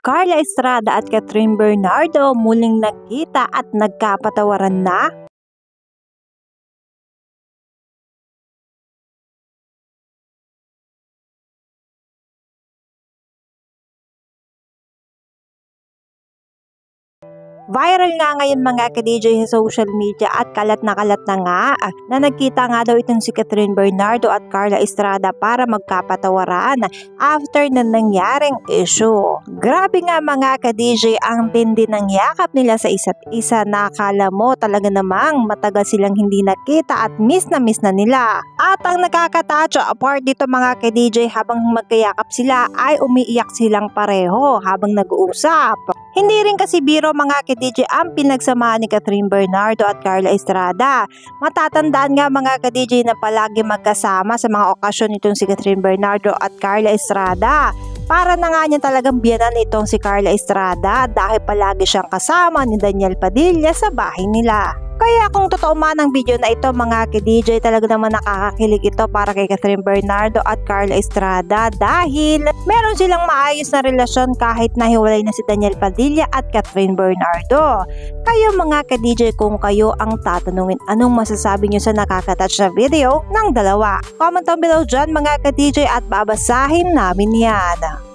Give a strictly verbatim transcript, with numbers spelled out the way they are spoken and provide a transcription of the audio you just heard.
Carla Estrada at Catherine Bernardo muling nagkita at nagkapatawaran na? Viral nga ngayon mga ka-D J sa social media at kalat na kalat na nga na nagkita nga daw itong si Catherine Bernardo at Carla Estrada para magkapatawaran after na nangyaring issue. Grabe nga mga ka-D J ang tindi ng yakap nila sa isa't isa, nakala mo talaga namang matagal silang hindi nakita at miss na miss na nila. At ang nakakatacho apart dito mga ka-D J, habang magkayakap sila ay umiiyak silang pareho habang nag-uusap. Hindi rin kasi biro mga ka-D J ang pinagsamahan ni Catherine Bernardo at Carla Estrada. Matatandaan nga mga ka-D J na palagi magkasama sa mga okasyon nitong si Catherine Bernardo at Carla Estrada. Para na nga niya talagang biyanan itong si Carla Estrada dahil palagi siyang kasama ni Daniel Padilla sa bahay nila. Kaya kung totoo man ang video na ito mga ka-D J, talaga naman nakakakilig ito para kay Catherine Bernardo at Carla Estrada dahil meron silang maayos na relasyon kahit nahiwalay na si Daniel Padilla at Catherine Bernardo. Kayo mga ka-D J, kung kayo ang tatanungin, anong masasabi nyo sa nakakatouch na video ng dalawa? Comment down below dyan mga ka-D J at babasahin namin yan.